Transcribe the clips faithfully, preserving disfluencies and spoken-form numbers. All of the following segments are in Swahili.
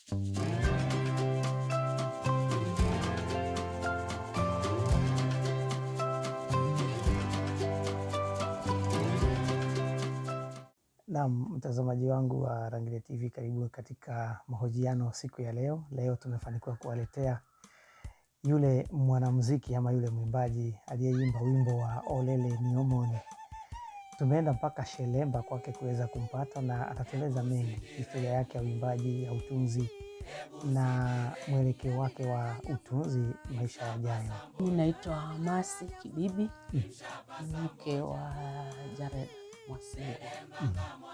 Na mtazamaji wangu wa Rangilia T V, karibu katika mahojiano siku ya leo. Leo tumefanikiwa kuwaletea yule mwanamuziki ama yule mwimbaji aliyeimba wimbo wa Olele Niomone. Tumeenda mpaka Shelemba kwake kuweza kumpata, na atatueleza mengi, historia yake ya uimbaji, ya utunzi na mwelekeo wake wa utunzi maisha yajayo. Mimi naitwa Masi Kibibi, mm. mke wa Jared Mwasile. Mm.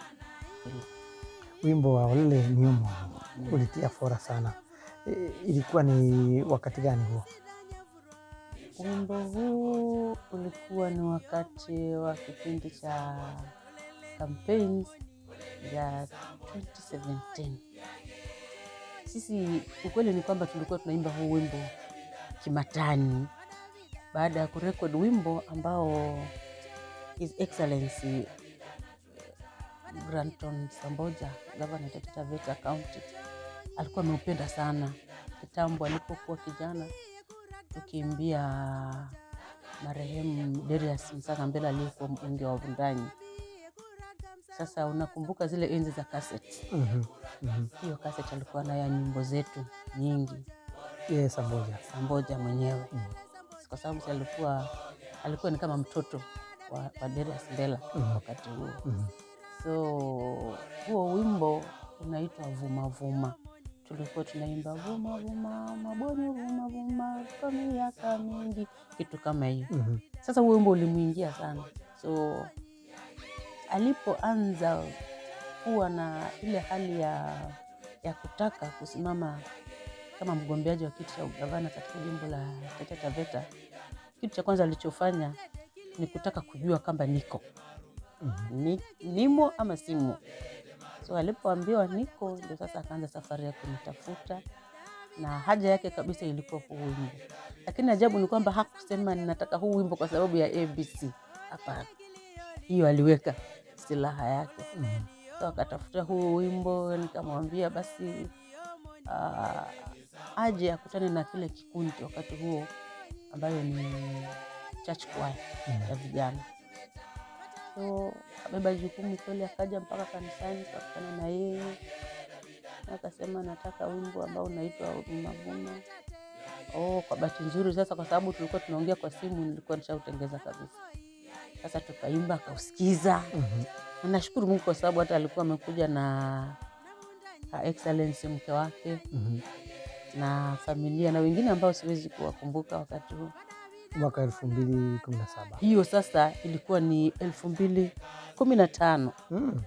Wimbo wa Olele Niomone mm. ulitia fora sana. E, ilikuwa ni wakati gani huo? Wimbo huu ulikuwa ni wakati wa kipindi cha campaigns ya twenty seventeen. Sisi ukweli ni kwamba tulikuwa tunaimba huu wimbo kimatani baada ya kurekod wimbo ambao His Excellency Granton Samboja, Governor wa Taita Taveta County, alikuwa ameupenda sana. Kitambo alipokuwa kijana tukiimbia marehemu Darius Mbela aliyekuwa mbunge wa Vundanyi. Sasa unakumbuka zile enzi za cassette. Mhm. Mm hiyo cassette alikuwa na ya nyimbo zetu nyingi. Yes, Samboja. Samboja mwenyewe. Mm. Kwa sababu alikuwa alikuwa ni kama mtoto wa, wa Darius Mbela mm. wakati huo. Mm. So huo wimbo unaitwa Vuma Vuma. Tulikuwa tunaimba vuma vuma mabonyo vuma vuma kwa miaka mingi, kitu kama hiyo. Mm-hmm. Sasa huo wimbo ulimuingia sana. So alipoanza kuwa na ile hali ya ya kutaka kusimama kama mgombeaji wa kiti cha ugavana katika jimbo la Taita Taveta, kitu cha kwanza alichofanya ni kutaka kujua kama niko mm-hmm. ni, nimo ama simo. So alipoambiwa niko, ndio sasa akaanza safari ya kunitafuta, na haja yake kabisa ilikuwa huu wimbo. Lakini ajabu ni kwamba hakusema ninataka huu wimbo kwa sababu ya A B C. Hapana. Hiyo aliweka silaha yake. Mm-hmm. So akatafuta huu wimbo, nikamwambia basi uh, aje akutane na kile kikundi wakati huo ambayo ni church choir mm-hmm. ya vijana. So abeba jukumu kweli, akaja mpaka kanisani tukakutana na yeye. Akasema nataka wimbo ambao unaitwa Vuma Vuma. Oh, kwa bahati nzuri sasa kwa sababu tulikuwa tunaongea kwa simu, nilikuwa nishautengeza kabisa. Sasa tukaimba, akausikiza. Mhm. Na nashukuru Mungu kwa sababu hata alikuwa amekuja na Her Excellency mke wake. Mhm. Na familia na wengine ambao siwezi kuwakumbuka wakati huo. Mwaka elfu mbili kumi na saba. Hiyo sasa ilikuwa ni elfu mbili kumi na tano. Mm.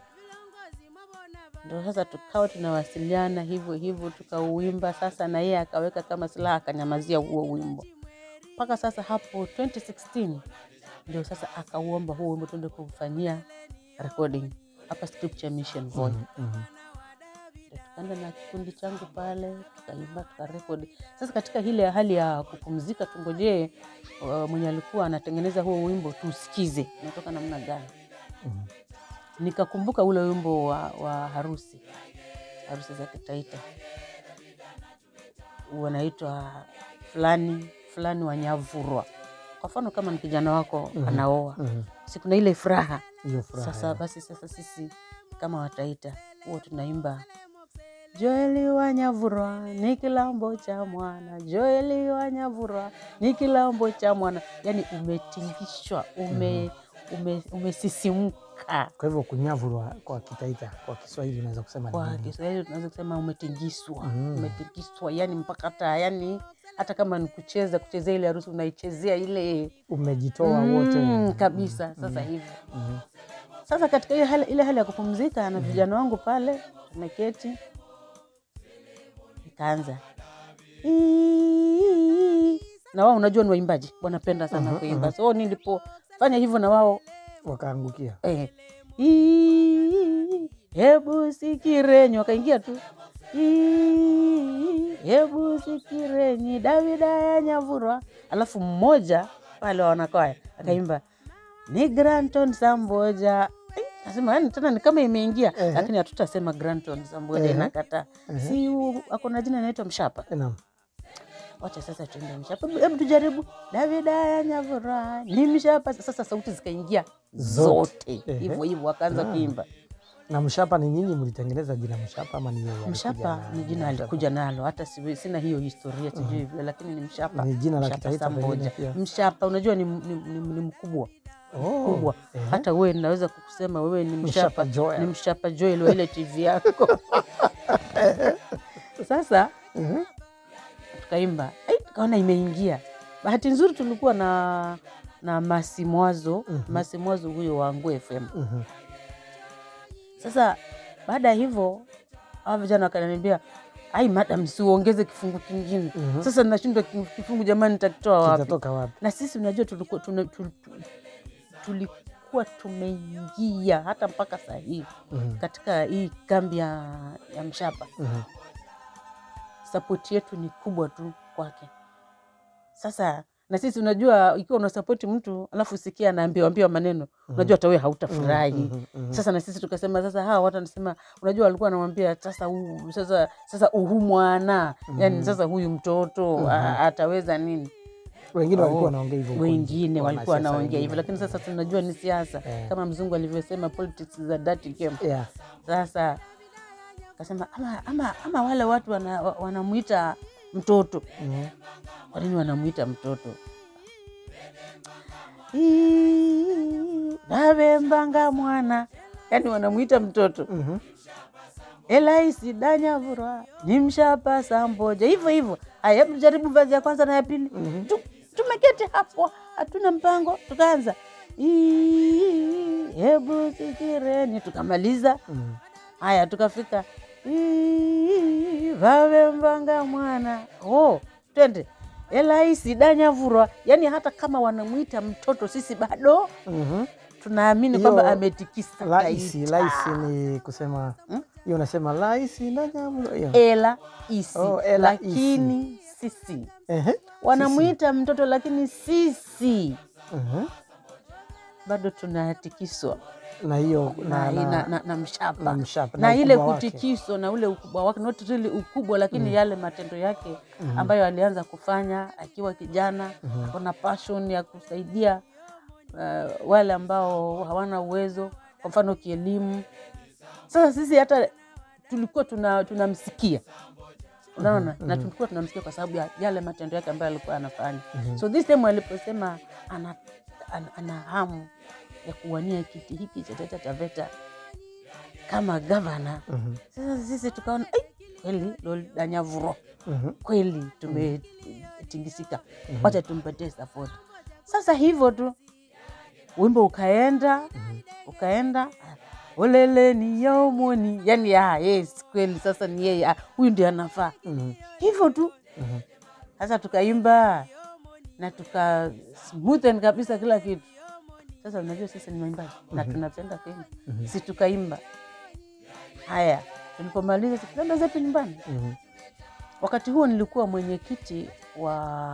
Ndio sasa tukawa tunawasiliana hivyo hivyo, tukauimba sasa, na yeye akaweka kama silaha, akanyamazia huo wimbo. Mpaka sasa hapo twenty sixteen ndio sasa akauomba huo wimbo tuende kufanyia recording hapa Scripture Mission Voice. Mm-hmm. Tukaenda na kikundi changu pale, tukaimba, tukarekodi. Sasa katika ile hali ya kupumzika, tungojee uh, mwenye alikuwa anatengeneza huo wimbo tusikize unatoka namna gani. Mm-hmm. Nikakumbuka ule wimbo wa, wa harusi. Harusi za Taita. Unaitwa fulani fulani wanyavurwa. Kwa mfano kama ni kijana wako mm-hmm. anaoa. Mm-hmm. Siku na ile furaha. Ile furaha. Sasa basi sasa sisi kama Wataita huo tunaimba Joeli wanyavurwa ni kilambo cha mwana, Joeli wanyavurwa ni kilambo cha mwana. Yani umetingishwa, ume ume umesisimuka. Kwa hivyo kunyavurwa kwa Kitaita, kwa Kiswahili unaweza kusema kwa nini? Kwa Kiswahili tunaweza kusema umetingiswa, mm. umetingiswa, yani mpaka hata yani hata kama ni kucheza kuchezea ile harusi unaichezea ile umejitoa mm, wote kabisa. Sasa mm. hivi. Mm. Sasa katika ile hali ile hali ya kupumzika na vijana wangu pale tumeketi, nikaanza na wao unajua ni waimbaji wanapenda sana uh-huh, kuimba. Uh-huh. So nilipofanya hivyo na wao wakaangukia. Eh. Hebu sikirenyi, wakaingia tu. Hebu sikirenyi Davida ya nyavurwa. Alafu mmoja pale wanakwaya akaimba ni Granton Samboja. Nasema yani tena ni kama imeingia, uh-huh. Lakini hatutasema Granton Samboja, uh-huh. Inakataa. Uh-huh. Si ako na jina inaitwa Mshapa. Naam. Wacha sasa tuende Mshapa. Hebu tujaribu. Davida ya Nyavura ni Mshapa. Sasa sauti zikaingia zote. Hivyo uh-huh. Hivyo wakaanza uh-huh. Kuimba. Na Mshapa ni nyinyi mlitengeneza jina Mshapa ama ni yeye? Mshapa ni jina alikuja nalo, hata sina hiyo historia sijui vile, uh-huh. Lakini ni Mshapa. Ni jina la kitaifa Samboja. Mshapa unajua ni, ni, ni, ni mkubwa. Oh, mkubwa. Eh. Hata wewe ninaweza kukusema wewe ni Mshapa, Mshapa ni Mshapa Joel wa ile T V yako. Sasa uh-huh. Tukaimba, eh, tukaona imeingia. Bahati nzuri tulikuwa na na Masimwazo, uh-huh. Masimwazo huyo wa Ngo F M. Uh-huh. Sasa baada hivyo hao vijana wakaniambia, ai madam siuongeze kifungu kingine. Uh-huh. Sasa ninashindwa kifungu jamani nitakitoa wapi? Kitatoka wapi? Na sisi unajua tulikuwa tuna, tuna, tuna, tulikuwa tumeingia hata mpaka saa hii uh-huh. Katika hii kambi ya, ya Mshapa. Uh-huh. Support yetu ni kubwa tu kwake. Sasa na sisi unajua ikiwa una support mtu alafu sikia anaambiwa ambiwa maneno, uh-huh. Unajua hata wewe hautafurahi. Uh-huh. Uh-huh. Sasa na sisi tukasema sasa hawa watu wanasema unajua walikuwa wanamwambia sasa huu sasa sasa uhu mwana, uh-huh. Yani sasa huyu mtoto uh-huh. Ataweza nini? Wengine walikuwa wanaongea hivyo. Wengine walikuwa wanaongea hivyo, lakini sasa tunajua ni siasa. Yeah. Kama mzungu alivyosema politics is a dirty game. Yeah. Sasa akasema ama ama ama wale watu wana, wanamuita mtoto. Mhm. Kwa nini wanamuita mtoto? Navembanga mwana. Yaani wanamuita mtoto. Mhm. Elaisi Danyavura ni Mshapa Samboja. Hivyo hivyo. Haya hebu jaribu vazi ya kwanza na ya pili. Mm-hmm. Tumeketi hapo, hatuna mpango, tukaanza. Hebu sikireni, tukamaliza. Mm-hmm. Haya tukafika. Vavembanga mwana. Oh, twende. Elaisi Danyavura. Yaani hata kama wanamuita mtoto sisi bado mm-hmm. Tunaamini kwamba ametikisa laisi. Laisi ni kusema hmm? Hiyo unasema laisi Danyavura. Ela isi. Oh, ela lakini isi. Sisi. Uh-huh. Wanamuita mtoto lakini sisi uh-huh. Bado tunatikiswa na hiyo na na, na, na, na Mshapa na, mshapa, na, na ile kutikiswa na ule ukubwa wake, not really ukubwa lakini mm. Yale matendo yake mm-hmm. Ambayo alianza kufanya akiwa kijana mm-hmm. Kuna passion ya kusaidia uh, wale ambao hawana uwezo kwa mfano kielimu. Sasa sisi hata tulikuwa tuna tunamsikia unaona mm-hmm. Na tulikuwa tunamsikia kwa sababu ya yale matendo yake ambayo alikuwa anafanya mm-hmm. So this time aliposema ana, ana, ana hamu ya kuwania kiti hiki cha Taita Taveta kama governor mm-hmm. Sasa sisi tukaona eh kweli Lord Danyavura mm-hmm. Kweli tumetingisika mm-hmm. Wacha tumpatie support. Sasa hivyo tu wimbo ukaenda mm-hmm. Ukaenda olele ni yaumoni, yani ah yes kweli sasa ni yeye huyu ndiye anafaa mm-hmm. Hivyo tu mm-hmm. Sasa tukaimba na tuka smoothen kabisa kila kitu. Sasa unajua sisi ni waimbaji mm-hmm. Na tunapenda kuimba mm-hmm. Sisi tukaimba. Haya tulipomaliza tukaenda zetu nyumbani mm-hmm. Wakati huo nilikuwa mwenyekiti wa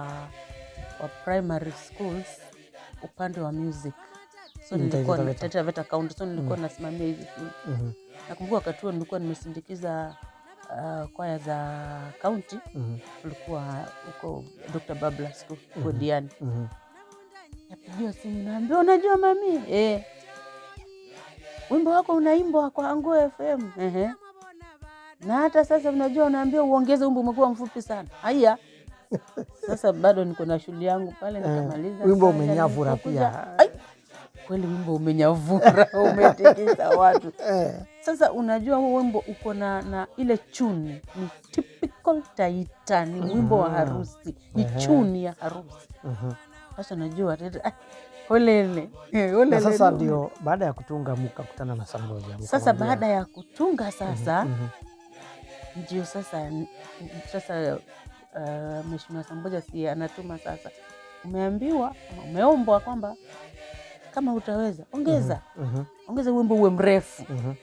wa primary schools upande wa music. So nilikuwa na Taita Taveta County, so nilikuwa mm-hmm. Nasimamia hizi shule. Mm-hmm. Nakumbuka wakati huo nilikuwa nimesindikiza uh, kwaya za county. Mm-hmm. Tulikuwa huko Doctor Babla School mm-hmm. Kodiani. Mm-hmm. Napigiwa simu naambia unajua mami eh wimbo wako unaimbwa kwa Ngo F M. Ehe. Na hata sasa unajua unaambia uongeze wimbo umekuwa mfupi sana. Haya. Sasa bado niko na shule yangu pale nikamaliza. Wimbo umenyavura pia. Ai. Kweli wimbo umenyavura, umetikisa watu. Sasa unajua huo wimbo uko na na ile tune ni typical Taita, ni wimbo wa harusi, ni tune ya harusi. Mhm. Sasa najua olele olele. Sasa ndio baada ya kutunga mkakutana na Samboja. Sasa baada ya kutunga sasa mm-hmm. Ndio sasa sasa uh, Mheshimiwa Samboja si anatuma sasa umeambiwa umeombwa kwamba kama utaweza ongeza mm-hmm. Ongeza wimbo uwe mrefu mm-hmm.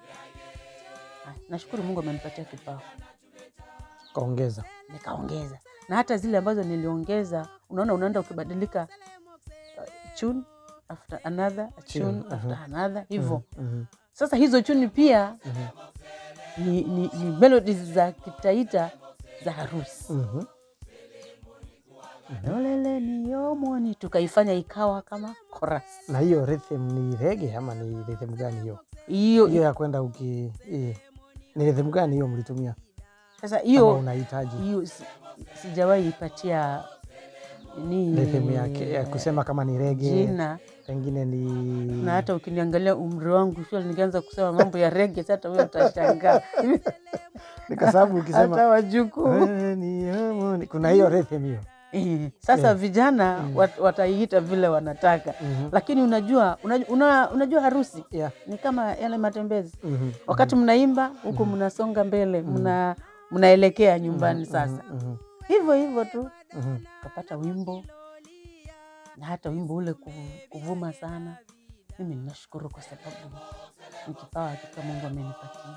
Nashukuru Mungu amenipatia kipawa kaongeza nikaongeza na hata zile ambazo niliongeza unaona unaenda ukibadilika uh, tune after another, a tune Tune, after uh-huh. another, hivyo. Mhm. Sasa hizo tune pia Mhm. ni, ni, ni melodies za Kitaita za harusi. Mhm. Lolele ni yomoni, tukaifanya ikawa kama chorus. Na hiyo rhythm ni reggae ama ni rhythm gani hiyo? Hiyo Hiyo ya kwenda uki eh, ni rhythm gani hiyo mlitumia? sasa Kama hiyo unahitaji hiyo si- sijawahi ipatia ni rhythm yake ya kusema kama ni reggae, jina. pengine ni Na hata ukiniangalia umri wangu sio nikianza kusema mambo ya reggae hata wewe utashangaa. ni kwa sababu ukisema Hata wajukuu. eh, ni harmony, kuna hiyo rhythm hiyo. Eh, sasa Eh. vijana wat, wataiita vile wanataka. Mhm. Lakini unajua unajua, una, unajua harusi Yeah. ni kama yale matembezi. Mhm. Wakati mnaimba huko mnasonga mbele, mna mnaelekea nyumbani sasa. Mhm. Hivyo hivyo tu Mhm. kapata wimbo, na hata wimbo ule kuvu- kuvuma sana. Mimi ninashukuru kwa sababu ni kipawa hakika Mungu amenipatia.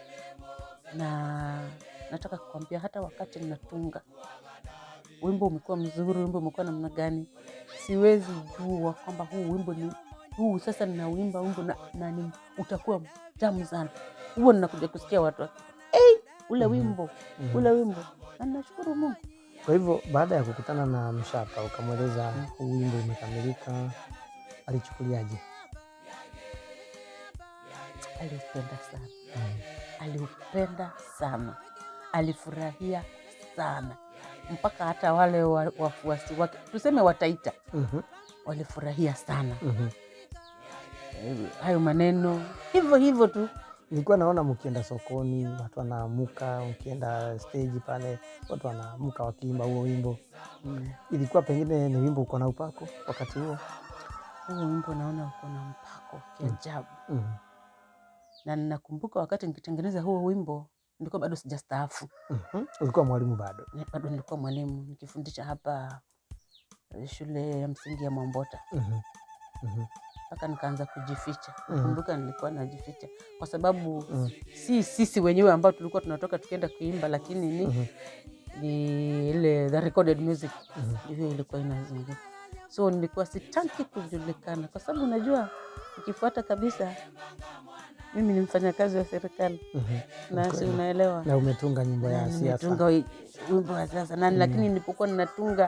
Na nataka kukwambia hata wakati ninatunga wimbo umekuwa mzuri, wimbo umekuwa namna gani, siwezi jua kwamba huu wimbo ni huu sasa ninauimba wimbo na, na ni, utakuwa mtamu sana. Huo ninakuja kusikia watu waki, hey, ule wimbo ule wimbo, na ninashukuru Mungu. Kwa hivyo baada ya kukutana na Mshaka ukamweleza huu wimbo umekamilika, alichukuliaje? Aliupenda sana, aliupenda sana, alifurahia sana, mpaka hata wale wa- wafuasi wake tuseme Wataita Mhm. walifurahia sana. Mhm. Eh, hayo maneno hivyo hivyo tu. Nilikuwa naona mkienda sokoni watu wanaamuka, mkienda stage pale watu wanaamuka wakiimba huo wimbo. Mm. Ilikuwa pengine ni wimbo uko na upako wakati huo? Huo wimbo naona uko na mpako kiajabu. Mhm. Na ninakumbuka wakati nikitengeneza huo wimbo nilikuwa bado sijastaafu. Mhm. Ulikuwa mwalimu bado? Ni- bado nilikuwa mwalimu nikifundisha hapa eh, shule ya msingi ya Mwambota. Mhm. Mhm. Mpaka nikaanza kujificha. Mhm. Nakumbuka nilikuwa najificha kwa sababu Mhm. si sisi wenyewe ambao tulikuwa tunatoka tukienda kuimba, lakini ni, Mhm. ni ile the recorded music Mhm. ndivyo ilikuwa inazunguka. So nilikuwa sitaki kujulikana kwa sababu unajua ukifuata kabisa mimi ni mfanyakazi wa serikali. Mhm. Na si unaelewa. Na umetunga nyimbo ya Na siasa. nimetunga wi- wimbo wa siasa nani, lakini nilipokuwa ninatunga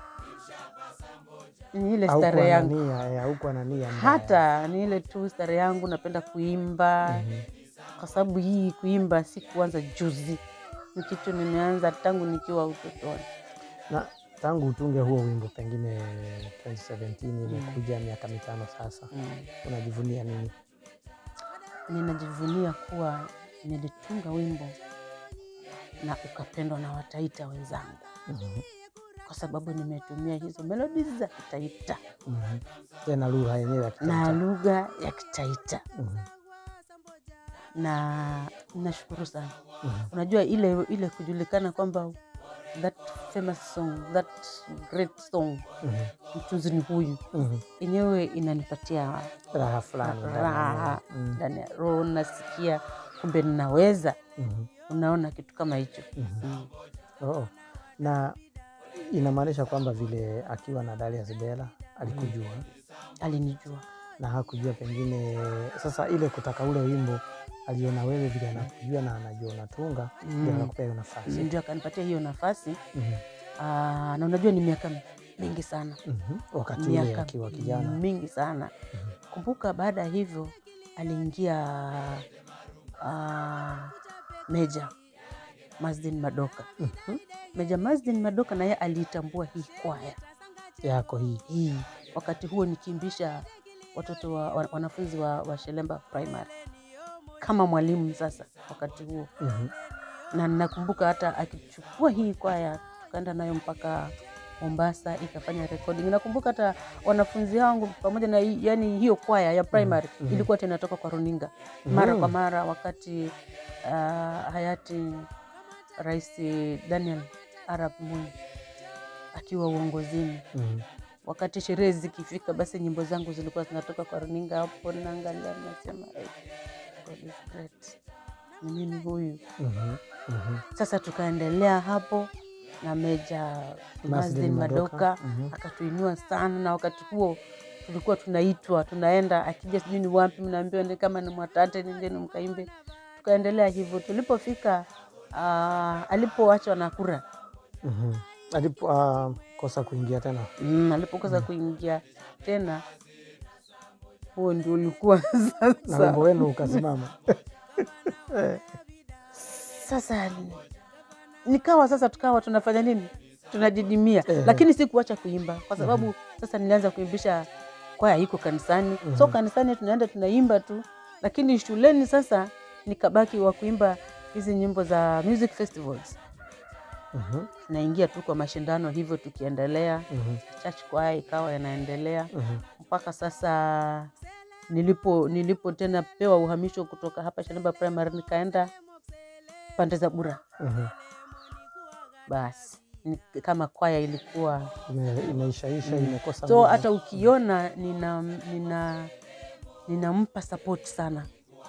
ni ile Haukuwa starehe na yangu. nia, eh, haukuwa na nia mbaya. Hata ni ile tu starehe yangu, napenda kuimba. Kwa sababu hii kuimba si kuanza juzi, ni kitu nimeanza tangu nikiwa utotoni. Na tangu utunge huo wimbo pengine twenty seventeen imekuja miaka mitano sasa. Mm. Unajivunia nini? Ninajivunia kuwa nilitunga wimbo na ukapendwa na Wataita wenzangu. Mhm. Kwa sababu nimetumia hizo melodies za Kitaita Mhm. Tena lugha yenyewe ya na Kitaita. lugha ya Kitaita. Mhm. Na nashukuru sana. Mhm. Unajua ile ile kujulikana kwamba that famous song, that great song, Mhm. Mtunzi ni huyu, Mhm. yenyewe inanipatia Raha fulani ndani ya raha moyo. Mhm. ndani ya roho. Nasikia kumbe ninaweza. Mhm. Unaona kitu kama hicho. Mhm. Mm. Oh. Na inamaanisha kwamba vile Akiwa na Darius Mbela alikujua Alinijua. na hakujua pengine sasa ile kutaka ule wimbo aliona wewe vile anakujua na anajua unatunga ndio akakupea hiyo nafasi. Ndio akanipatia hiyo nafasi. Mhm. Aa, na unajua ni miaka mingi sana. Mhm. Wakati ule Miaka akiwa kijana. mingi sana. Kumbuka baada ya hivyo aliingia uh, Meja Mazdin Madoka. Mhm. Meja Mazdin Madoka naye alitambua hii kwaya Yako hii. hii wakati huo nikiimbisha watoto wa, wa, wanafunzi wa, wa Shelemba Primary kama mwalimu sasa wakati huo. Mhm. Na nakumbuka hata akichukua hii kwaya tukaenda nayo mpaka Mombasa ikafanya recording. Nakumbuka hata wanafunzi wangu pamoja na hii- yani hiyo kwaya ya primary Mhm. ilikuwa tena toka kwa runinga mara kwa mara wakati uh, hayati Rais Daniel Arap Moi akiwa uongozini. Mhm. Wakati sherehe zikifika basi nyimbo zangu zilikuwa zinatoka kwa runinga. Hapo naangalia nasema hey, God is great. Ni mimi huyu. Mhm. Mhm. Sasa tukaendelea hapo na Meja Mazdin Madoka Mhm. akatuinua sana, na wakati huo tulikuwa tunaitwa, tunaenda akija sijui ni wapi, mnaambiwa ni kama ni Mwatate nendeni mkaimbe. Tukaendelea hivyo. Tulipofika uh, alipoachwa na kura. Mhm. Alipo uh, kosa kuingia tena. Mm, alipokosa mm. kuingia tena. Huo ndio ulikuwa sasa. Na wimbo wenu ukasimama. Sasa nikawa sasa tukawa tunafanya nini? Tunajidimia. Eh. Lakini si kuacha kuimba kwa sababu mm. sasa nilianza kuimbisha kwaya iko kanisani. Mm-hmm. So kanisani tunaenda tunaimba tu, lakini shuleni sasa nikabaki wa kuimba hizi nyimbo za music festivals. Mhm. Tunaingia tu kwa mashindano hivyo tukiendelea. Mhm. Church kwaya ikawa yanaendelea. Mhm. Mpaka sasa nilipo nilipo tena pewa uhamisho kutoka hapa Shanaba Primary nikaenda pande za Bura. Mhm. Basi kama kwaya ilikuwa imeishaisha mm. imekosa. So hata ukiona nina nina ninampa support sana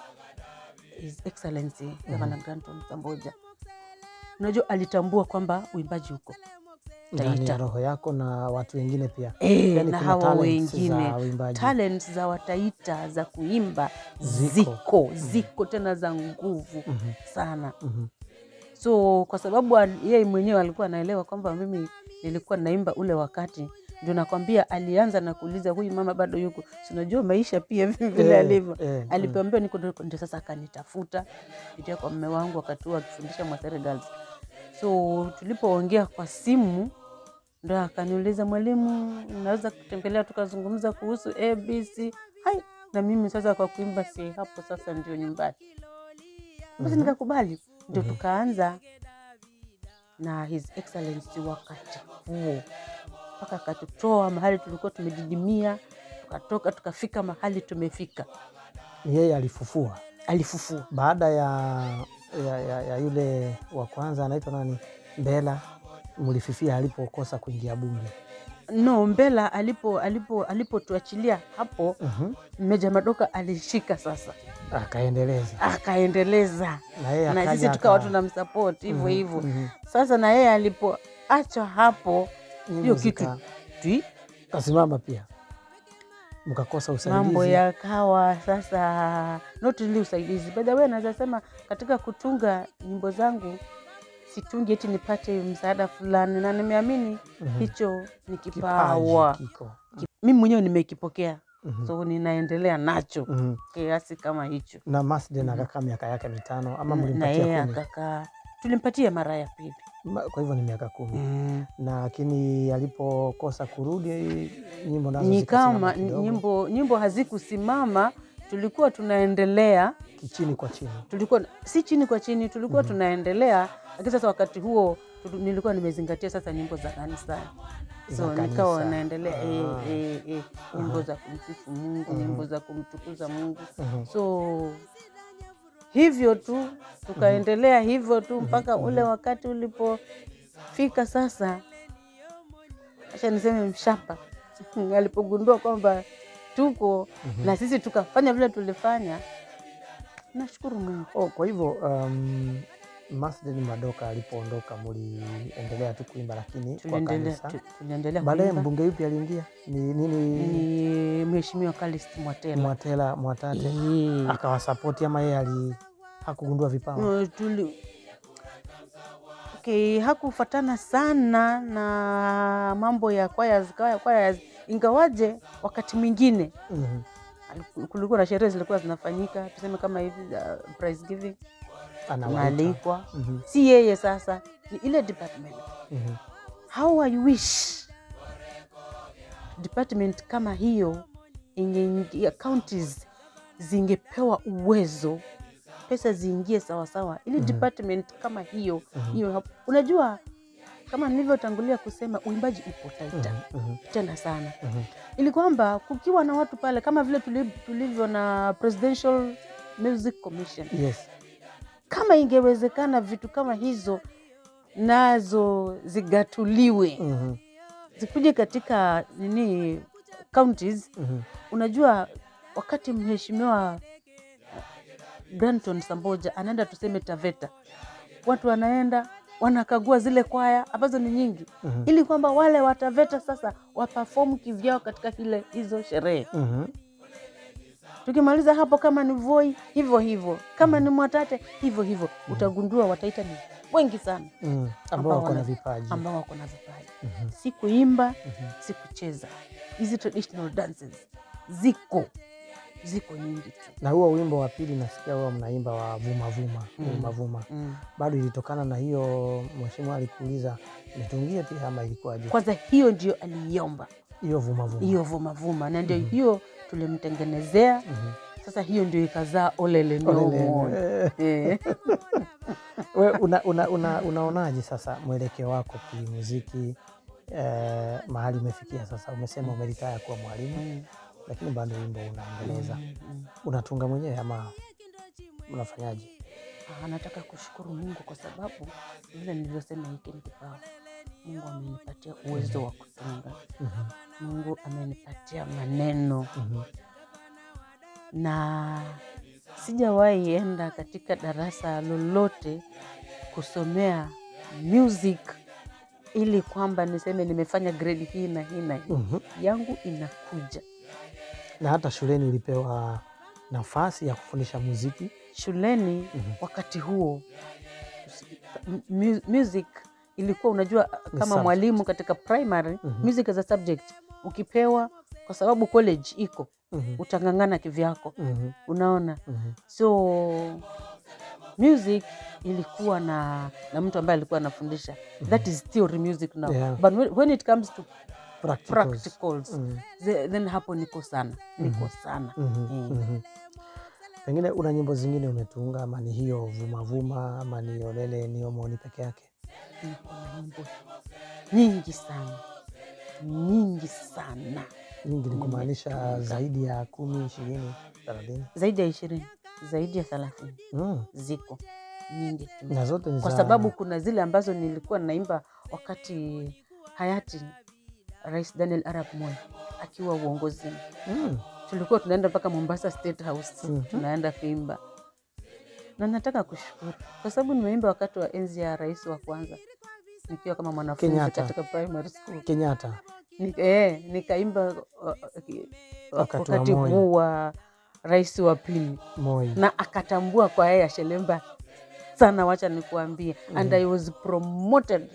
His Excellency mm-hmm. Governor Granton Samboja. Unajua alitambua kwamba uimbaji huko ndani ya roho yako na watu wengine pia. E, yani na hawa wengine za talents za Wataita za kuimba ziko ziko, ziko tena za nguvu mm-hmm. sana. Mm-hmm. So kwa sababu yeye mwenyewe alikuwa anaelewa kwamba mimi nilikuwa naimba ule wakati, ndio nakwambia alianza na kuuliza huyu mama bado yuko. Si unajua maisha pia vile eh, alivyo. Eh, alipoambia niko ndio sasa akanitafuta kupitia kwa mume wangu wakati huo akifundisha Mwasere Girls. So tulipoongea kwa simu ndio akaniuliza, mwalimu naweza kutembelea tukazungumza kuhusu A B C. Hai, na mimi sasa kwa kuimba si hapo sasa ndio nyumbani. Basi mm-hmm. nikakubali. Ndio mm-hmm. tukaanza na His Excellency wakati huo. Paka katutoa mahali tulikuwa tumedidimia, tukatoka tukafika mahali tumefika. Yeye alifufua. Alifufua. Baada ya ya, ya, ya yule wa kwanza anaitwa nani? Mbela, mlififia alipokosa kuingia bunge. No, Mbela alipo alipo alipotuachilia hapo, uh-huh. Meja Madoka alishika sasa. Akaendeleza. Akaendeleza. Na yeye na sisi tukawa tunamsupport hivyo hivyo. Mm-hmm. Sasa na yeye alipoacha hapo hiyo kitu tu kasimama pia. Mkakosa usaidizi. Mambo yakawa sasa not really usaidizi. By the way naweza sema katika kutunga nyimbo zangu situngi eti nipate msaada fulani, na nimeamini mm-hmm. hicho ni kipawa. Mimi mwenyewe nimekipokea. Mm-hmm. So ninaendelea nacho mm-hmm. kiasi kama hicho. Na Masden mm-hmm. akakaa miaka yake mitano ama mlimpatia kumi? Na akakaa tulimpatia mara ya pili. Kwa hivyo ni miaka kumi. Mm. Na lakini alipokosa kurudi nyimbo nazo ni kama nyimbo nyimbo hazikusimama, tulikuwa tunaendelea kichini kwa chini. Tulikuwa si chini kwa chini, tulikuwa mm-hmm. tunaendelea. Lakini sasa wakati huo nilikuwa nimezingatia sasa nyimbo za kanisani. So nikawa naendelea ah. eh eh eh nyimbo za kumsifu Mungu, uh-huh. nyimbo za kumtukuza Mungu. Uh-huh. So hivyo tu tukaendelea uh-huh. hivyo tu mpaka uh-huh. ule wakati ulipofika sasa, acha niseme mshapa alipogundua kwamba tuko uh-huh. na sisi tukafanya vile tulifanya. Nashukuru Mungu. Oh, kwa hivyo um Masden Madoka alipoondoka mliendelea tu kuimba, lakini kwa kanisa tuliendelea. Baadaye mbunge yupi aliingia? Ni nini? Ni Mheshimiwa Kalist Mwatela. Mwatela Mwatate. Eee. Akawasupport ama yeye ali hakugundua vipawa? No, tuli Okay, hakufuatana sana na mambo ya kwaya kwaya kwaya ingawaje wakati mwingine. Mhm. Kulikuwa na sherehe zilikuwa zinafanyika, tuseme kama hivi uh, prize giving. Analikwa. Mm-hmm. Si yeye sasa, ni ile department. Mm-hmm. How I wish department kama hiyo ingeingia, counties zingepewa uwezo, pesa ziingie sawa sawa. Ile mm-hmm. department kama hiyo, mm-hmm. hiyo unajua kama nilivyotangulia kusema uimbaji upo Taita. Mm-hmm. Tena sana. Mm-hmm. Ili kwamba kukiwa na watu pale kama vile tulivyo na Presidential Music Commission. Yes. Kama ingewezekana vitu kama hizo nazo zigatuliwe. Mm-hmm. Zikuje katika nini counties. Mm-hmm. Unajua wakati mheshimiwa Granton Samboja anaenda tuseme Taveta, watu wanaenda wanakagua zile kwaya ambazo ni nyingi mm-hmm. ili kwamba wale wataveta sasa waperform kivyao katika ile hizo sherehe. Mm-hmm. Tukimaliza hapo, kama ni Voi hivyo hivyo, kama mm-hmm. ni Mwatate hivyo hivyo, mm-hmm. utagundua wataita ni wengi sana mm-hmm. ambao wako na vipaji, ambao wako na vipaji. Mm-hmm. si kuimba, mm-hmm. si kucheza. Hizi traditional dances ziko ziko nyingi tu. Na huo wimbo wa pili nasikia wao mnaimba wa vuma vuma, mm. vuma vuma. Mm. Bado ilitokana na hiyo mheshimiwa alikuuliza nitungie pia ama ilikuwaje? Kwanza hiyo ndio aliomba. Hiyo vuma vuma. Hiyo vuma vuma na ndio mm-hmm. hiyo tulimtengenezea. Mm-hmm. Sasa hiyo ndio ikazaa olele nyomo. Eh. Wewe una, una, una, unaonaje sasa mwelekeo wako kimuziki eh, mahali umefikia sasa? Umesema umeritaya kuwa mwalimu. Mm. Lakini bado wimbo unaendeleza. Mm-hmm. Unatunga mwenyewe ama unafanyaje? Ah, nataka kushukuru Mungu kwa sababu vile nilivyosema hiki ni kipawa. Mungu amenipatia uwezo wa kutunga. Mm-hmm. Mungu amenipatia maneno. Mm-hmm. Na sijawahi enda katika darasa lolote kusomea music ili kwamba niseme nimefanya grade hii na hii na hii. Mm-hmm. Yangu inakuja. Na hata shuleni ulipewa nafasi ya kufundisha muziki? Shuleni, mm-hmm. wakati huo music ilikuwa, unajua kama mwalimu katika primary, mm-hmm. music as a subject ukipewa, kwa sababu college iko, mm-hmm. utangangana kivyako. Mm-hmm. Unaona? Mm-hmm. So music ilikuwa na na mtu ambaye alikuwa anafundisha. Mm-hmm. That is theory music now. Yeah. But when, when it comes to practicals, practicals mm. then hapo niko sana. Niko mm-hmm. sana. Mm-hmm. Mm. Mm-hmm. Pengine una nyimbo zingine umetunga ama ni hiyo vuma vuma ama ni olele ni omoni peke yake? Niko na nyimbo nyingi sana. Nyingi sana. Nyingi ni kumaanisha zaidi ya kumi, ishirini, thelathini? Zaidi ya ishirini, zaidi ya thelathini. Mm. Ziko nyingi tu. Na zote ni kwa za... sababu kuna zile ambazo nilikuwa naimba wakati hayati Rais Daniel Arap Moi akiwa uongozini. Mm. Tulikuwa tunaenda mpaka Mombasa State House. Mm-hmm. Tunaenda kuimba. Na nataka kushukuru kwa sababu nimeimba wakati wa enzi ya rais wa kwanza nikiwa kama mwanafunzi katika primary school. Kenyatta. Ni, eh, nikaimba uh, wakati, wakati huu wa rais wa pili Moi. Na akatambua kwa yeye Shelemba sana, wacha nikuambie. Mm. And I was promoted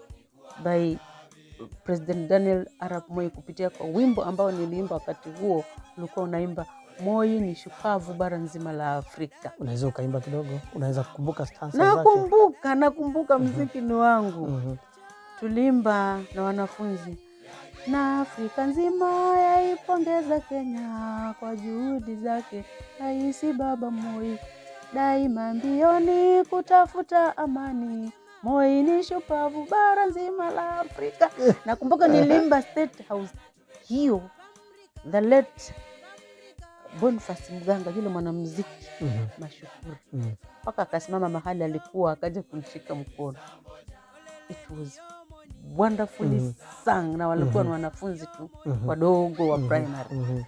by President Daniel Arap Moi kupitia kwa wimbo ambao niliimba wakati huo. Ulikuwa unaimba Moi ni shupavu bara nzima la Afrika. Unaweza ukaimba kidogo? Unaweza kukumbuka stanza zake? Nakumbuka, nakumbuka. Muziki ni wangu. Mm-hmm. Tulimba na wanafunzi. Na Afrika nzima yaipongeza Kenya kwa juhudi zake. Rais Baba Moi daima mbioni kutafuta amani. Moi ni shupavu bara nzima la Afrika. Nakumbuka nilimba State House hiyo. The late Boniface Mganga, yule mwanamuziki mm-hmm. mashuhuri. Mm-hmm. Paka akasimama mahali alikuwa akaja kunishika mkono. It was wonderfully mm-hmm. sung, na walikuwa mm-hmm. ni wanafunzi tu mm-hmm. wadogo wa primary. Mm-hmm.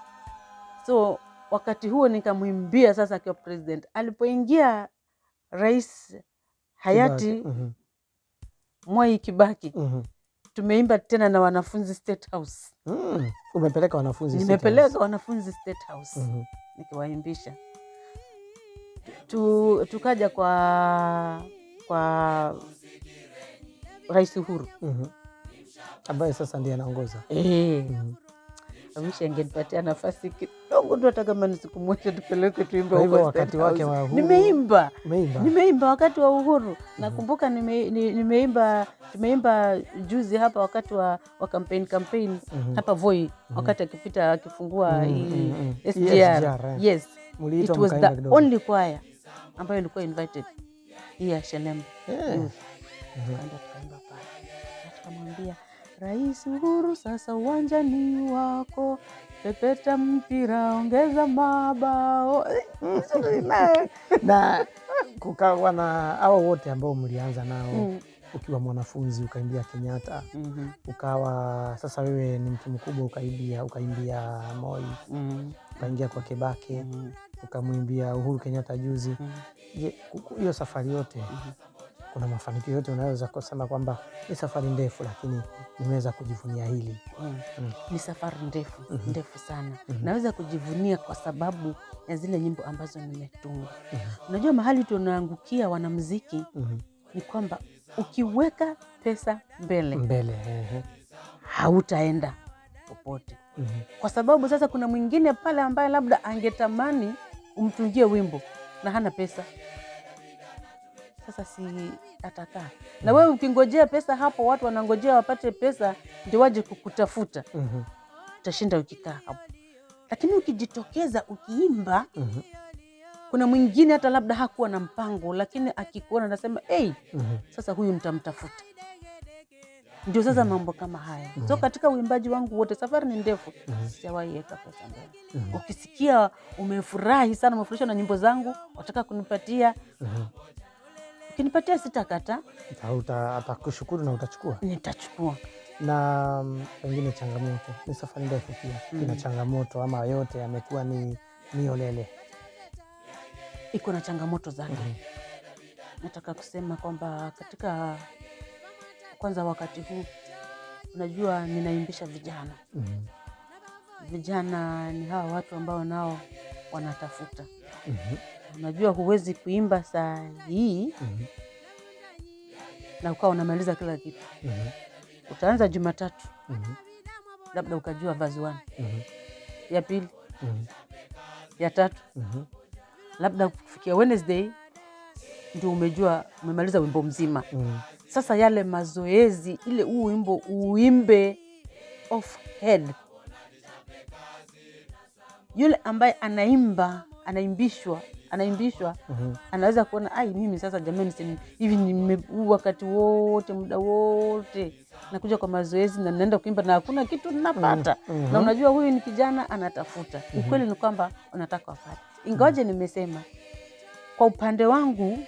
So wakati huo nikamwimbia sasa akiwa president. Alipoingia rais hayati Kibaki. Mm-hmm. Mwai Kibaki. Mm-hmm. Tumeimba tena na wanafunzi State House. Mm. Umepeleka wanafunzi State Nimepeleka House? wanafunzi State House. Mm-hmm. Nikiwaimbisha. Tu, tukaja kwa kwa Rais Uhuru. Mm-hmm. Ambaye sasa ndiye anaongoza. Eh. Mm-hmm. Amisha angenipatia nafasi kidogo tu, hata kama siku moja tupeleke tuimbe huko. Kwa hivyo wakati wake wa Uhuru. Nimeimba. Umeimba. Nimeimba wakati wa Uhuru. Mm-hmm. Nakumbuka nime, nimeimba tumeimba juzi hapa wakati wa, wa campaign campaign mm-hmm. hapa Voi. Mm-hmm. Wakati akipita akifungua mm-hmm. S G R. Yes. It was the kidogo. Only choir ambayo ilikuwa invited. Hii ya Shelemba. Yeah. Mm. Mm-hmm. Tukaimba pale. Tukamwambia Rais Uhuru, sasa uwanja ni wako, pepeta mpira, ongeza mabao. Na kukawa na hao wote ambao mlianza nao mm. ukiwa mwanafunzi ukaimbia Kenyatta. Mm-hmm. Ukawa sasa wewe ni mtu mkubwa ukaimbia ukaimbia Moi. Mm-hmm. Ukaingia kwa Kibaki. Mm-hmm. Ukamwimbia Uhuru Kenyatta juzi. Mm-hmm. Je, hiyo safari yote mm-hmm. kuna mafanikio yote unaweza kusema kwamba ni safari ndefu lakini nimeweza kujivunia hili? Mm. Mm. Ni safari ndefu, Mhm. ndefu sana. Mhm. Naweza kujivunia kwa sababu ya zile nyimbo ambazo nimetunga. Mhm. Unajua mahali tunaangukia wanamuziki Mhm. ni kwamba ukiweka pesa mbele Mbele. Ehe. hautaenda popote. Mhm. Kwa sababu sasa kuna mwingine pale ambaye labda angetamani umtungie wimbo na hana pesa. Sasa si atakaa. Na wewe ukingojea pesa hapo, watu wanangojea wapate pesa ndio waje kukutafuta. Mhm. Utashinda ukikaa hapo. Lakini ukijitokeza ukiimba, Mhm. kuna mwingine hata labda hakuwa na mpango lakini akikuona anasema, "Hey, Mhm. sasa huyu nitamtafuta." Ndio sasa mambo kama haya. So katika uimbaji wangu wote safari ni ndefu. Sijawahi weka pesa mbele. Ukisikia umefurahi sana, umefurahishwa na nyimbo zangu, wataka kunipatia, Mhm. ukinipatia sitakata, Uta- atakushukuru na utachukua. nitachukua. Na mm, pengine changamoto, ni safari ndefu pia. Ina changamoto ama yote yamekuwa ni ni olele? Iko na changamoto zake. Nataka kusema kwamba katika kwanza wakati huu unajua ninaimbisha vijana. Mhm. Vijana ni hawa watu ambao nao wanatafuta. Mhm. Unajua huwezi kuimba saa hii Mhm. na ukawa unamaliza kila kitu. Mhm. Utaanza Jumatatu, Mhm. labda ukajua verse one, Mhm. ya pili, Mhm. ya tatu, Mhm. labda kufikia Wednesday ndio umejua umemaliza wimbo mzima. Mhm. Sasa yale mazoezi, ile huu wimbo uimbe off head. Yule ambaye anaimba, anaimbishwa, anaimbishwa, Mhm. anaweza kuona, ai mimi sasa jamani sini, hivi nime wakati wote, muda wote nakuja kwa mazoezi na naenda kuimba na hakuna kitu ninapata. Mhm. Na unajua huyu ni kijana anatafuta. Ukweli ni kwamba unataka wapate. Ingawaje nimesema kwa upande wangu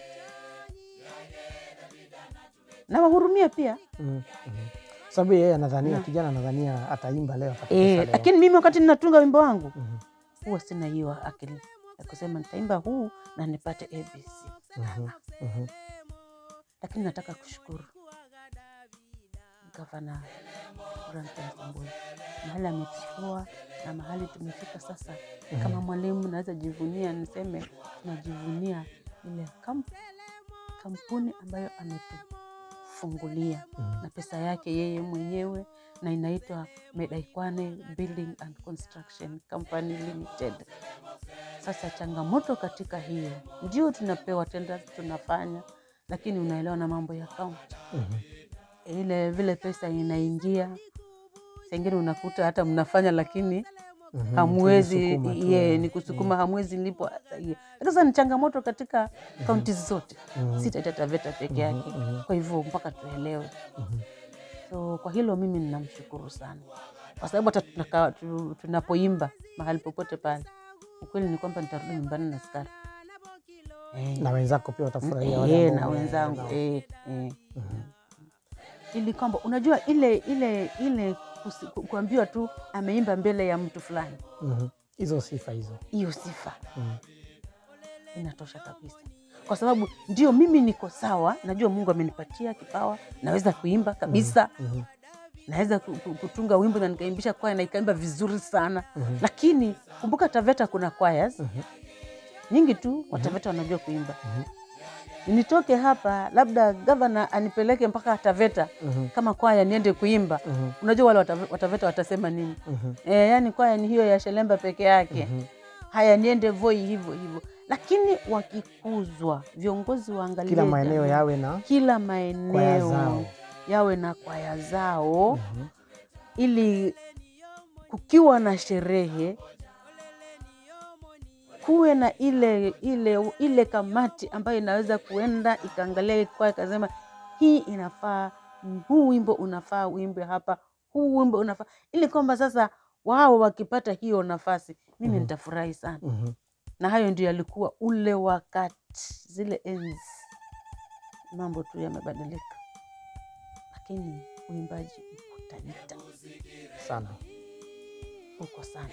na wahurumia pia. Mhm. Mhm. Sababu yeye anadhania, kijana anadhania ataimba leo atapata Eh, leo. lakini mimi wakati ninatunga wimbo wangu Mhm. huwa sina hiyo akili ya kusema nitaimba huu na nipate A B C. Mhm. Mhm. Lakini nataka kushukuru Gavana Granton Samboja, mahali ametuchukua na mahali tumefika sasa. Kama mwalimu naweza jivunia, niseme najivunia ile kamp, kampuni ambayo ametufungulia na pesa yake yeye mwenyewe, na inaitwa Medaikwane Building and Construction Company Limited. Sasa changamoto katika hiyo, ndio tunapewa tenda tunafanya, lakini unaelewa na mambo ya kaunti. Mhm. Ile vile pesa inaingia, sengine unakuta hata mnafanya lakini Mhm. hamwezi, Kusukuma tu, ye eh. ni kusukuma, hamwezi lipo. Sasa ni changamoto katika kaunti zote, si Taita Taveta peke yake. Kwa hivyo mpaka tuelewe. So kwa hilo mimi ninamshukuru sana, kwa sababu hata tunaka- tu- tunapoimba mahali popote pale, ukweli ni kwamba nitarudi nyumbani na skari. Eh, Na wenzako pia watafurahia wale eh, ambao na ume- wenzangu nao. eh, eh. Ili kwamba unajua ile ile ile kusi- ku- kuambiwa tu ameimba mbele ya mtu fulani, Mhm. Hizo sifa hizo. hiyo sifa Mhm. inatosha kabisa, kwa sababu ndio mimi niko sawa, najua Mungu amenipatia kipawa, naweza kuimba kabisa. Mhm. Naweza ku- ku- kutunga wimbo na nikaimbisha kwaya na ikaimba vizuri sana. Lakini kumbuka Taveta kuna choirs nyingi tu, wa Taveta wanajua kuimba. Nitoke hapa labda gavana anipeleke mpaka Taveta kama kwaya niende kuimba. Unajua wale wa Taveta watasema nini? Eh, yani kwaya ni hiyo ya Shelemba peke yake. Haya niende Voi hivyo hivyo. Lakini wakikuzwa, viongozi waangalie Kila maeneo jamii. yawe na Kila kwaya maeneo zao. yawe na kwaya zao, ili kukiwa na sherehe kuwe na ile ile ile kamati ambayo inaweza kuenda ikaangalia kwaya ikasema hii inafaa, huu wimbo unafaa uimbe hapa, huu wimbo unafaa, ili kwamba sasa wao wakipata hiyo nafasi mimi nitafurahi sana. Mhm. Na hayo ndio yalikuwa ule wakati, zile enzi. Mambo tu yamebadilika, lakini uimbaji uko Taita Sana. uko sana.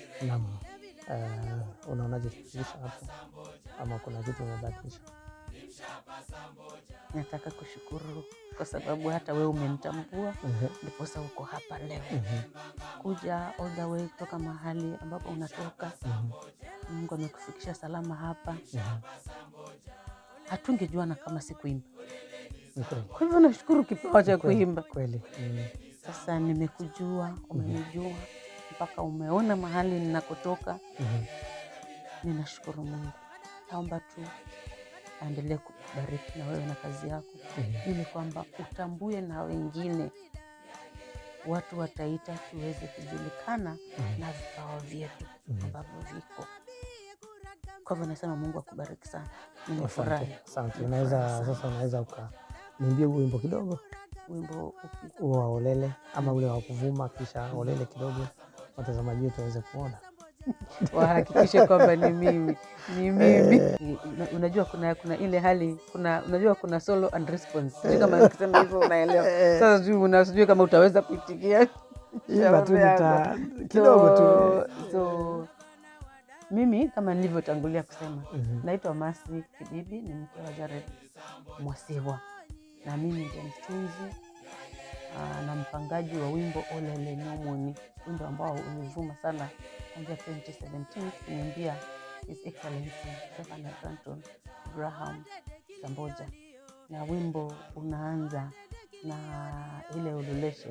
Naam. Uh, unaonaje tukiisha hapo ama kuna kitu umebakisha? nataka kushukuru kwa sababu hata wewe umenitambua, Mhm. ndiposa uko hapa leo. Mhm. Kuja all the way kutoka mahali ambapo unatoka. Mhm. Mungu amekufikisha salama hapa. Mhm. Hatungejuana kama si kuimba. Ni kweli. Kwa hivyo nashukuru kipawa cha Kweli, kuimba. kweli. Mm. Sasa nimekujua, umenijua, mpaka umeona mahali ninakotoka. Mhm. Ninashukuru Mungu. Naomba tu aendelee kubariki na wewe na kazi yako. Mhm. Ili kwamba utambue na wengine, watu wa Taita tuweze kujulikana Mhm. na vipawa vyetu Mhm. ambavyo viko. Kwa hivyo nasema Mungu akubariki sana. Asante, Nimefurahi. asante. Unaweza sasa unaweza ukaniimbia wimbo kidogo Wimbo upi? huo wa Olele ama ule wa kuvuma kisha Olele kidogo, watazamaji wetu waweze kuona. Wahakikishe kwamba ni mimi. Ni mimi. Una- Unajua kuna kuna ile hali, kuna unajua kuna solo and response. Sijui kama nikisema hivyo unaelewa. Sasa sijui unasijui kama utaweza kuitikia. Imba tu nita kidogo tu. So, so mimi kama nilivyotangulia kusema, Mhm. naitwa Masi Kibibi, ni mke wa Jared Mwasiwa. Na mimi ndiye mtunzi aa, na mpangaji wa wimbo Olele Nyomoni, wimbo ambao ulivuma sana kuanzia twenty seventeen kuimbiwa His Excellency Governor Granton Samboja. Na wimbo unaanza na ile ululeshe.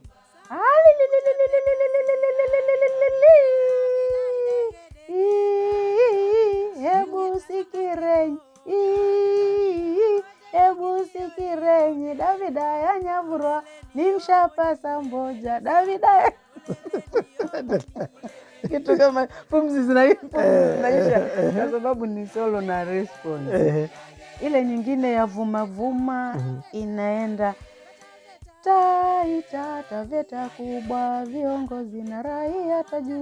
Hebu sikirenyi, hebu sikirenyi, Davida ya Nyavurwa ni mshapa Samboja, Davida ya kitu kama pumzi zinaisha kwa sababu ni solo na response. Ile nyingine ya vuma vuma inaenda Taita Taveta kubwa, viongozi na raia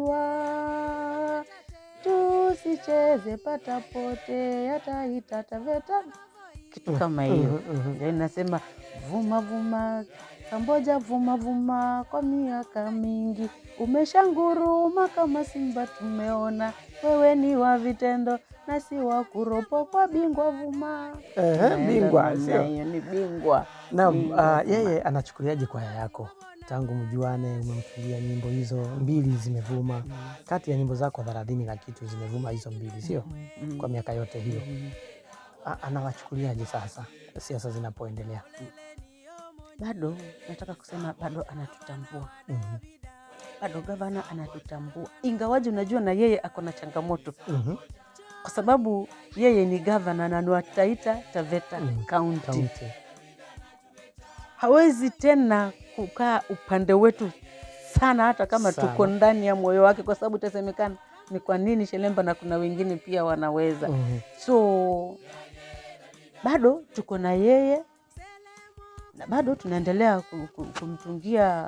tajua, tusicheze pata pote ya Taita Taveta, kitu kama hiyo. Ndio nasema vuma vuma Samboja, vuma vuma kwa miaka mingi, umeshanguruma kama simba, tumeona wewe ni wa vitendo na si wa kuropo, kwa bingwa vuma. Eh, bingwa sio? Hiyo ni bingwa. Na Bingwa uh, yeye anachukuliaje kwaya yako tangu mjuane? Umemtungia nyimbo hizo mbili zimevuma, kati ya nyimbo zako thelathini na kitu zimevuma hizo mbili, sio? Mm. Kwa miaka yote hiyo. Mm. A- anawachukuliaje sasa siasa zinapoendelea? Bado nataka kusema bado anatutambua. Mhm. Bado gavana anatutambua. Ingawaje unajua na yeye ako na changamoto. Mhm. Kwa sababu yeye ni gavana na ni wa Taita Taveta Mm. County. County. Hawezi tena kukaa upande wetu sana, hata kama Sana. tuko ndani ya moyo wake, kwa sababu itasemekana ni kwa nini Shelemba na kuna wengine pia wanaweza. Mhm. So bado tuko na yeye na bado tunaendelea ku- ku- kumtungia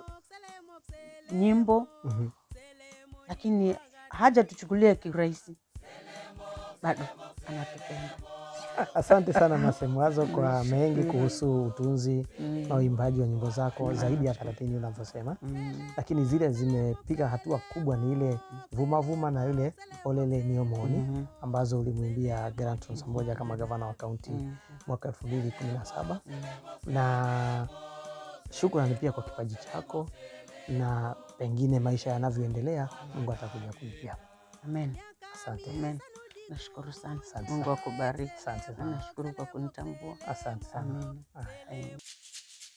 nyimbo, Mhm. lakini haja tuchukulie kirahisi. Bado anatupenda. Asante sana Masemwazo kwa mengi kuhusu utunzi na uimbaji wa nyimbo zako, zaidi ya thelathini unavyosema. Mm. Lakini zile zimepiga hatua kubwa ni ile vuma vuma na ile Olele Nyomoni, Mhm. ambazo ulimwimbia Granton Samboja kama gavana wa kaunti Mm. mwaka elfu mbili kumi na saba. Mm. Na shukrani pia kwa kipaji chako, na pengine maisha yanavyoendelea Mungu atakuja kulipia. Amen. Asante. Amen. Nashukuru sana. Asante Mungu sana. akubariki. Asante sana. Nashukuru kwa kunitambua. Asante sana. Amen. Ah. Amen.